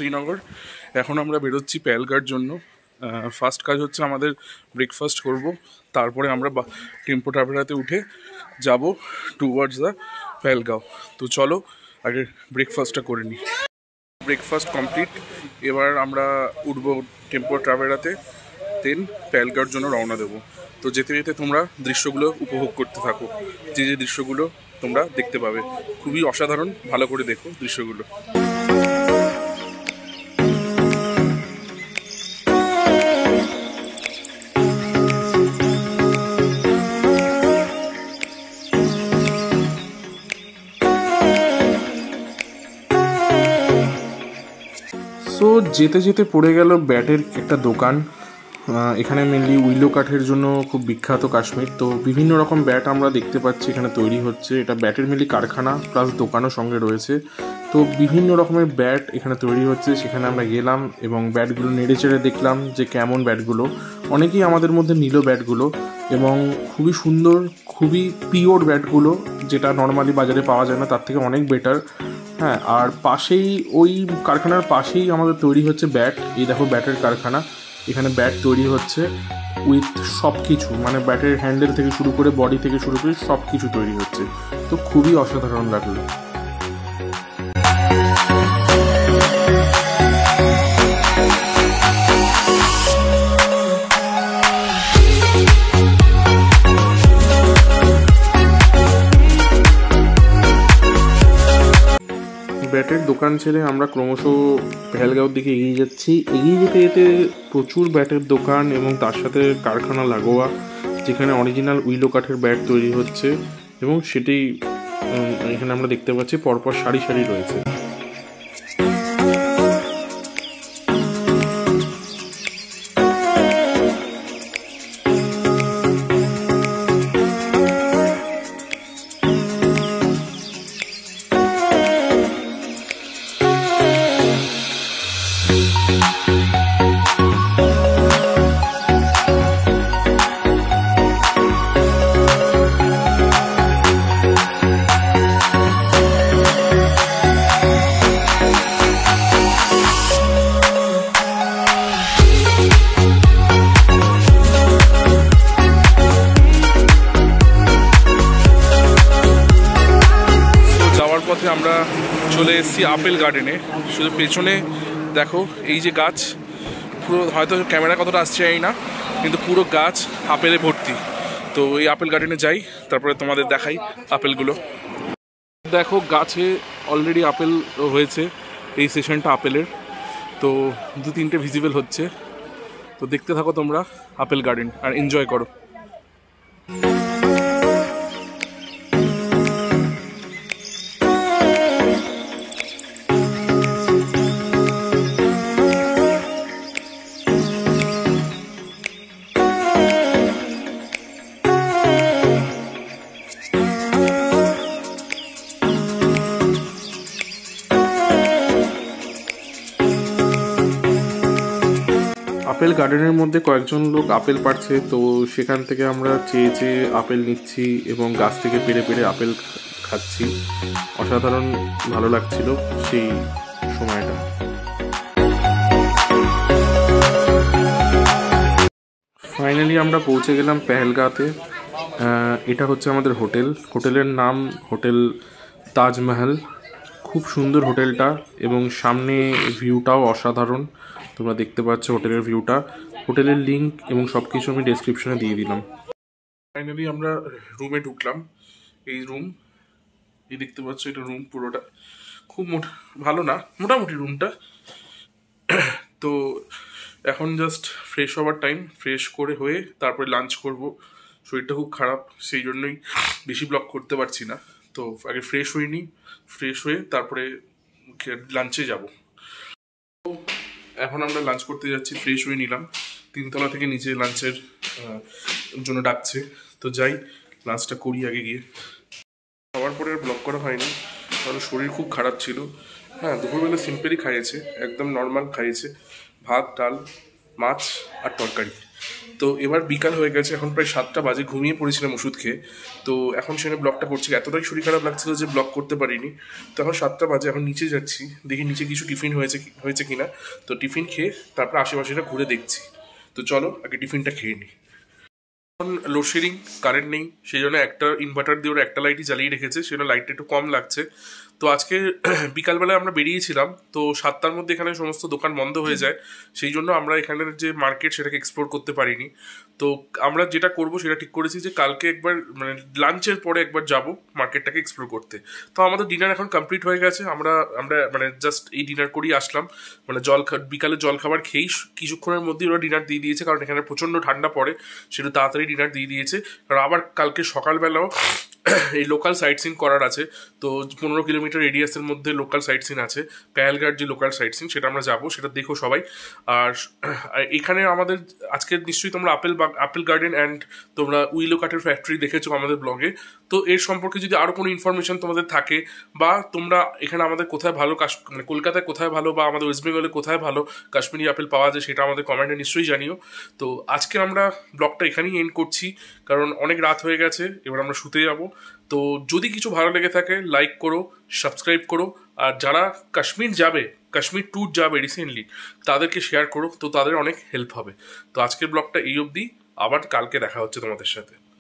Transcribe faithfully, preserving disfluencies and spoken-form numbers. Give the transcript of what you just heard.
শ্রীনগর। এখন আমরা বেরোচ্ছি পেহেলগাঁওর জন্য। ফার্স্ট কাজ হচ্ছে আমাদের ব্রেকফাস্ট করব, তারপরে আমরা টেম্পো ট্রাভেলারে উঠে যাব টুয়ার্ডস দ্য পেহেলগাঁও। তো চলো আগে ব্রেকফাস্টটা করে নিই। ব্রেকফাস্ট কমপ্লিট, এবার আমরা উঠব টেম্পো ট্রাভেলারে, দেন পেহেলগাঁওর জন্য রওনা দেবো। তো যেতে যেতে তোমরা দৃশ্যগুলো উপভোগ করতে থাকো, যে যে দৃশ্যগুলো তোমরা দেখতে পাবে। খুবই অসাধারণ, ভালো করে দেখো দৃশ্যগুলো। তো যেতে যেতে পড়ে গেল ব্যাটের একটা দোকান। এখানে মেনলি উইলো কাঠের জন্য খুব বিখ্যাত কাশ্মীর। তো বিভিন্ন রকম ব্যাট আমরা দেখতে পাচ্ছি এখানে তৈরি হচ্ছে। এটা ব্যাটের মেনলি কারখানা প্লাস দোকানও সঙ্গে রয়েছে। তো বিভিন্ন রকমের ব্যাট এখানে তৈরি হচ্ছে, সেখানে আমরা গেলাম এবং ব্যাটগুলো নেড়ে চেড়ে দেখলাম যে কেমন ব্যাটগুলো। অনেকেই আমাদের মধ্যে নিল ব্যাটগুলো এবং খুবই সুন্দর, খুবই পিওর ব্যাটগুলো, যেটা নর্মালি বাজারে পাওয়া যায় না, তার থেকে অনেক বেটার। হ্যাঁ, আর পাশেই ওই কারখানার পাশেই আমাদের তৈরি হচ্ছে ব্যাট। এই দেখো ব্যাটের কারখানা, এখানে ব্যাট তৈরি হচ্ছে উইথ সব কিছু, মানে ব্যাটের হ্যান্ডেল থেকে শুরু করে বডি থেকে শুরু করে সব কিছু তৈরি হচ্ছে। তো খুবই অসাধারণ লাগলো। ব্যাটের দোকান ছেড়ে আমরা ক্রমশ পেহেলগাঁওর দিকে এগিয়ে যাচ্ছি। এগিয়ে যেতে যেতে প্রচুর ব্যাটের দোকান এবং তার সাথে কারখানা লাগোয়া, যেখানে অরিজিনাল উইলো কাঠের ব্যাট তৈরি হচ্ছে এবং সেটি এখানে আমরা দেখতে পাচ্ছি পরপর সারি সারি রয়েছে। পথে আমরা চলে এসেছি আপেল গার্ডেনে। শুধু পেছনে দেখো এই যে গাছ, পুরো হয়তো ক্যামেরা কতটা আসছে জানি না, কিন্তু পুরো গাছ আপেলে ভর্তি। তো এই আপেল গার্ডেনে যাই, তারপরে তোমাদের দেখাই আপেলগুলো। দেখো গাছে অলরেডি আপেল হয়েছে, এই সেশনটা আপেলের। তো দু তিনটে ভিজিবল হচ্ছে। তো দেখতে থাকো তোমরা আপেল গার্ডেন আর এনজয় করো। আপেল গার্ডেনের মধ্যে কয়েকজন লোক আপেল পাড়ছে, তো সেখান থেকে আমরা চেয়ে চেয়ে আপেল নিচ্ছি এবং গাছ থেকে পেড়ে পেড়ে আপেল খাচ্ছি। অসাধারণ ভালো লাগছিল সেই সময়টা। ফাইনালি আমরা পৌঁছে গেলাম পেহেলগাঁওতে। এটা হচ্ছে আমাদের হোটেল। হোটেলের নাম হোটেল তাজমহল। খুব সুন্দর হোটেলটা এবং সামনে ভিউটাও অসাধারণ। তোমরা দেখতে পাচ্ছ হোটেলের ভিউটা। হোটেলের লিঙ্ক এবং সব কিছু আমি ডেসক্রিপশনে দিয়ে দিলাম। ফাইনালি আমরা রুমে ঢুকলাম। এই রুম, এই দেখতে পাচ্ছ, এটা রুম পুরোটা। খুব মোটা ভালো না, মোটামুটি রুমটা। তো এখন জাস্ট ফ্রেশ হওয়ার টাইম। ফ্রেশ করে হয়ে তারপরে লাঞ্চ করব। শরীরটা খুব খারাপ, সেই জন্যই বেশি ব্লগ করতে পারছি না। তো আগে ফ্রেশ হইনি, ফ্রেশ হয়ে তারপরে লাঞ্চে যাব। এখন আমরা লাঞ্চ করতে যাচ্ছি। ফ্রেশ হয়ে নিলাম, তিনতলা থেকে নিচে লাঞ্চের জন্য ডাকছে। তো যাই, লাঞ্চটা করি আগে গিয়ে। খাওয়ার পরে আর ব্লগ করা হয়নি, কারণ শরীর খুব খারাপ ছিল। হ্যাঁ, দুপুরবেলা সিম্পলই খাইয়েছে, একদম নর্মাল খাইয়েছে, ভাত ডাল মাছ আর তরকারি। তো এবার বিকাল হয়ে গেছে, এখন প্রায় সাতটা বাজে, ঘুমিয়ে পড়েছিলাম ওষুধ খেয়ে। তো এখন সেখানে ব্লগটা করছি, এতটাই শরীর খারাপ লাগছিল যে ব্লগ করতে পারিনি। তো এখন সাতটা বাজে, এখন নিচে যাচ্ছি, দেখি নিচে কিছু টিফিন হয়েছে হয়েছে কিনা। তো টিফিন খেয়ে তারপর আশেপাশেটা ঘুরে দেখছি। তো চলো আগে টিফিনটা খেয়ে নিই। এখন লোডশেডিং, কারেন্ট নেই, সেই জন্য একটা ইনভার্টার দিয়ে ওরা একটা লাইটই জ্বালিয়ে রেখেছে, সেটা লাইটটা একটু কম লাগছে। তো আজকে বিকালবেলায় আমরা বেরিয়েছিলাম, তো সাতটার মধ্যে এখানে সমস্ত দোকান বন্ধ হয়ে যায়, সেই জন্য আমরা এখানের যে মার্কেট সেটাকে এক্সপ্লোর করতে পারিনি। তো আমরা যেটা করব সেটা ঠিক করেছি যে কালকে একবার মানে লাঞ্চের পরে একবার যাব মার্কেটটাকে এক্সপ্লোর করতে। তো আমাদের ডিনার এখন কমপ্লিট হয়ে গেছে, আমরা আমরা মানে জাস্ট এই ডিনার করেই আসলাম, মানে জল বিকালে জল খাবার খেয়েই কিছুক্ষণের মধ্যেই ওরা ডিনার দিয়ে দিয়েছে, কারণ এখানে প্রচণ্ড ঠান্ডা পড়ে, সেটা তাড়াতাড়ি ডিনার দিয়ে দিয়েছে। কারণ আবার কালকে সকালবেলাও এই লোকাল সাইট সিন করার আছে। তো পনেরো কিলোমিটার রেডিয়াসের মধ্যে লোকাল সাইট সিন আছে, পেহেলগাঁর যে লোকাল সাইট সিন সেটা আমরা যাবো, সেটা দেখো সবাই। আর এখানে আমাদের আজকে নিশ্চয়ই তোমরা আপেল আপেল গার্ডেন অ্যান্ড তোমরা উইলো কাঠের ফ্যাক্টরি দেখেছো আমাদের ব্লগে। তো এর সম্পর্কে যদি আরও কোনো ইনফরমেশন তোমাদের থাকে, বা তোমরা এখানে আমাদের কোথায় ভালো কাশ মানে কলকাতায় কোথায় ভালো বা আমাদের ওয়েস্ট বেঙ্গলে কোথায় ভালো কাশ্মীরি আপেল পাওয়া যায়, সেটা আমাদের কমেন্টে নিশ্চয়ই জানিও। তো আজকে আমরা ব্লগটা এখানেই এন্ড করছি, কারণ অনেক রাত হয়ে গেছে, এবার আমরা শুতে যাবো। তো যদি কিছু ভালো লেগে থাকে লাইক করো, সাবস্ক্রাইব করো, আর যারা কাশ্মীর যাবে, কাশ্মীর ট্যুর যাবে রিসেন্টলি, তাদেরকে শেয়ার করো, তো তাদের অনেক হেল্প হবে। তো আজকের ব্লগটা এই অবধি, আবার কালকে দেখা হচ্ছে তোমাদের সাথে।